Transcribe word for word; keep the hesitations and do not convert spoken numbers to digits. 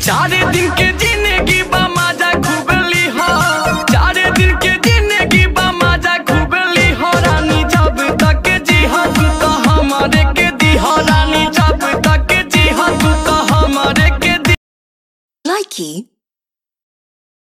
चार दिन के जिंदगी बा मजा खूबली हो, चार दिन के जिंदगी बा मजा खूबली हो। रानी जब तक जी हो तू तो हमारे के दी हो, रानी जब तक जी हो तू तो हमारे के दी। Likey